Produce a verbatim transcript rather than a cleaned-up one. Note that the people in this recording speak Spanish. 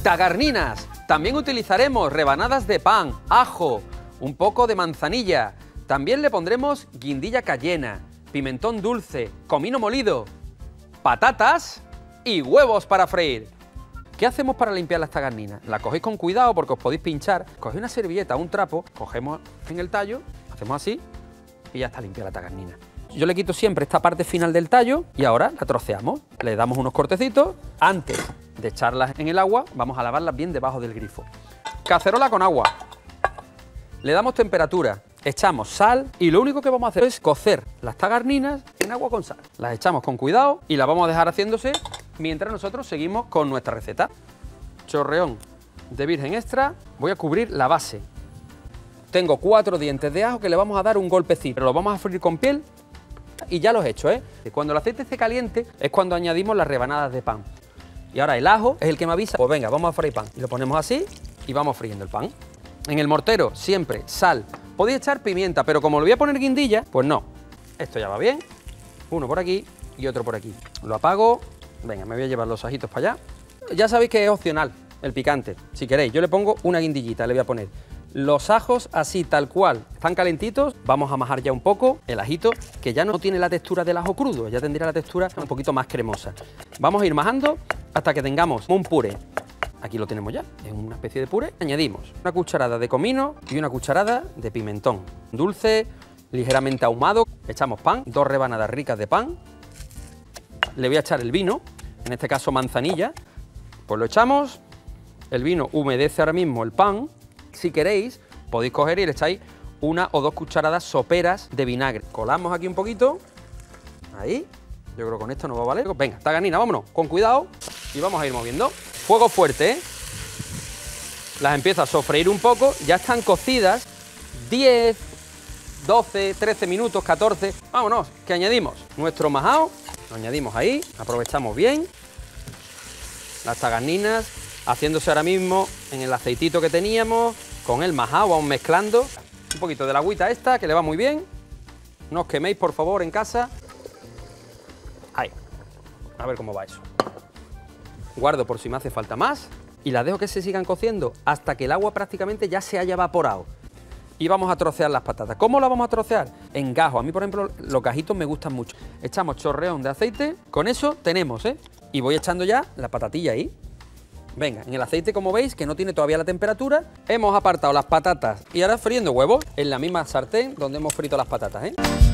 Tagarninas. También utilizaremos rebanadas de pan, ajo, un poco de manzanilla. También le pondremos guindilla cayena, pimentón dulce, comino molido, patatas y huevos para freír. ¿Qué hacemos para limpiar las tagarninas? La cogéis con cuidado porque os podéis pinchar. Cogéis una servilleta, un trapo, cogemos en el tallo, hacemos así y ya está limpia la tagarnina. Yo le quito siempre esta parte final del tallo y ahora la troceamos. Le damos unos cortecitos. Antes de echarlas en el agua, vamos a lavarlas bien debajo del grifo. Cacerola con agua. Le damos temperatura, echamos sal y lo único que vamos a hacer es cocer las tagarninas en agua con sal. Las echamos con cuidado y las vamos a dejar haciéndose mientras nosotros seguimos con nuestra receta. Chorreón de virgen extra. Voy a cubrir la base. Tengo cuatro dientes de ajo que le vamos a dar un golpecito. Pero lo vamos a freír con piel y ya los he hecho, ¿eh? Cuando el aceite esté caliente es cuando añadimos las rebanadas de pan. Y ahora el ajo es el que me avisa. Pues venga, vamos a freír pan. Y lo ponemos así y vamos friendo el pan. En el mortero siempre sal. Podéis echar pimienta, pero como le voy a poner guindilla, pues no. Esto ya va bien. Uno por aquí y otro por aquí. Lo apago. Venga, me voy a llevar los ajitos para allá. Ya sabéis que es opcional el picante. Si queréis, yo le pongo una guindillita, le voy a poner. Los ajos así, tal cual, están calentitos. Vamos a majar ya un poco el ajito, que ya no tiene la textura del ajo crudo, ya tendría la textura un poquito más cremosa. Vamos a ir majando hasta que tengamos un puré. Aquí lo tenemos ya, es una especie de puré. Añadimos una cucharada de comino y una cucharada de pimentón. Dulce, ligeramente ahumado. Echamos pan, dos rebanadas ricas de pan. Le voy a echar el vino, en este caso manzanilla. Pues lo echamos. El vino humedece ahora mismo el pan. Si queréis, podéis coger y le echáis una o dos cucharadas soperas de vinagre. Colamos aquí un poquito. Ahí. Yo creo que con esto nos va a valer. Venga, tagarnina, vámonos. Con cuidado. Y vamos a ir moviendo. Fuego fuerte, ¿eh? Las empiezo a sofreír un poco. Ya están cocidas. diez, doce, trece minutos, catorce. Vámonos, que añadimos nuestro majao. Lo añadimos ahí. Aprovechamos bien. Las tagarninas haciéndose ahora mismo en el aceitito que teníamos, con el majao, vamos mezclando. Un poquito de la agüita esta, que le va muy bien. No os queméis, por favor, en casa. Ahí. A ver cómo va eso. Guardo por si me hace falta más. Y las dejo que se sigan cociendo hasta que el agua prácticamente ya se haya evaporado. Y vamos a trocear las patatas. ¿Cómo las vamos a trocear? En gajo. A mí, por ejemplo, los gajitos me gustan mucho. Echamos chorreón de aceite. Con eso tenemos, ¿eh? Y voy echando ya la patatilla ahí. Venga, en el aceite, como veis, que no tiene todavía la temperatura, hemos apartado las patatas y ahora friendo huevos en la misma sartén donde hemos frito las patatas, ¿eh?